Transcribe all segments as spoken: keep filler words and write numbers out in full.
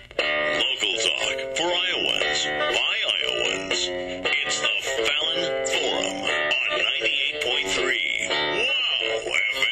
Local talk for Iowans, by Iowans. It's the Fallon Forum on ninety-eight point three Wow F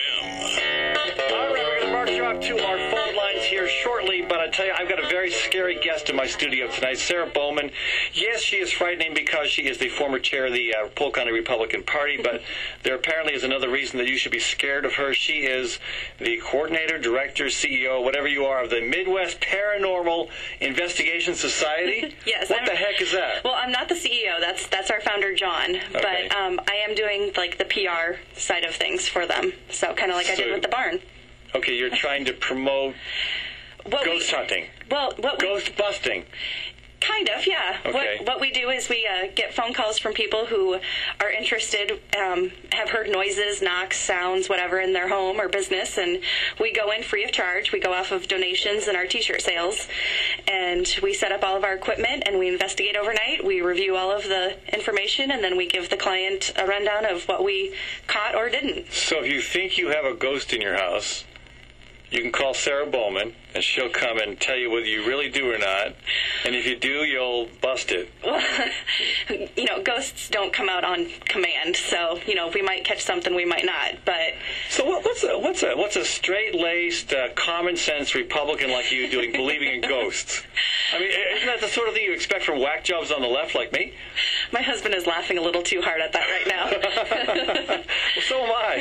M. All right, we're going to march off to our phone lines here shortly, but I tell you, I've got a very scary guest in my studio tonight, Sarah Bowman. Yes, she is frightening because she is the former chair of the uh, Polk County Republican Party, but there apparently is another reason that you should be scared of her. She is the coordinator, director, C E O, whatever you are, of the Midwest Paranormal Investigation Society. Yes. What I'm, the heck is that? Well, I'm not the C E O. That's that's our founder, John. Okay. But um, I am doing like the P R side of things for them. So kind of like I So- did with the barn. Okay, you're trying to promote What ghost we, hunting, Well, what we, ghost busting. Kind of, yeah. Okay. What what we do is we uh, get phone calls from people who are interested, um, have heard noises, knocks, sounds, whatever in their home or business, and we go in free of charge. We go off of donations and our T-shirt sales, and we set up all of our equipment and we investigate overnight. We review all of the information, and then we give the client a rundown of what we caught or didn't. So if you think you have a ghost in your house, you can call Sarah Bowman, and she'll come and tell you whether you really do or not. And if you do, you'll bust it. Well, you know, ghosts don't come out on command, so, you know, we might catch something, we might not, but... So what, what's a what's a what's a straight-laced, uh, common-sense Republican like you doing, believing in ghosts? I mean, isn't that the sort of thing you expect from whack jobs on the left like me? My husband is laughing a little too hard at that right now. Well, so am I.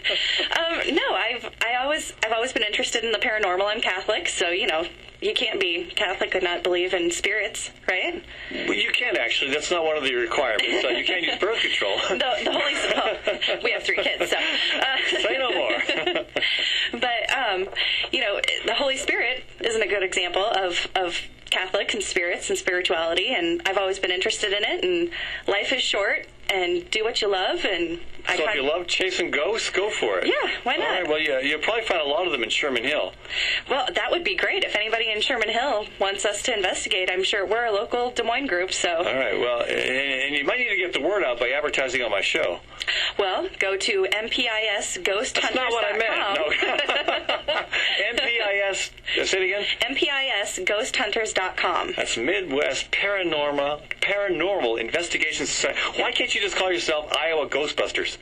um, no, I've I always I've always been interested in the paranormal. I'm Catholic, so you know you can't be Catholic and not believe in spirits, right? Well, you can actually. That's not one of the requirements. Uh, you can't use birth control. The, the Holy well, we have three kids, so uh, say no more. But um, you know, the Holy Spirit isn't a good example of of Catholics and spirits and spirituality, and I've always been interested in it. And life is short, and do what you love. And I So if kind you love chasing ghosts, go for it. Yeah, why not? All right, well, yeah, you'll probably find a lot of them in Sherman Hill. Well, that would be great. If anybody in Sherman Hill wants us to investigate, I'm sure we're a local Des Moines group, so... All right, well, and, and you might need to get the word out by advertising on my show. Well, go to M P I S ghost hunters dot com. That's not what I meant. No. M P I S, say it again? M P I S ghost hunters dot com. That's Midwest Paranormal Paranormal Investigation Society. Why can't you just call yourself Iowa Ghostbusters?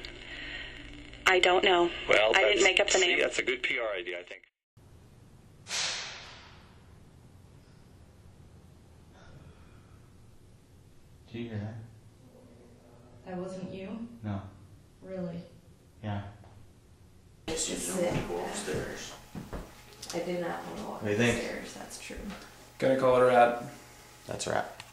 I don't know. Well, I didn't make up the see, name. that's a good P R idea, I think. Did you hear that? That wasn't you? No. Really? Yeah. Sit. upstairs. I did not want to walk What do you think? upstairs, that's true. Gonna call it a wrap. That's a wrap.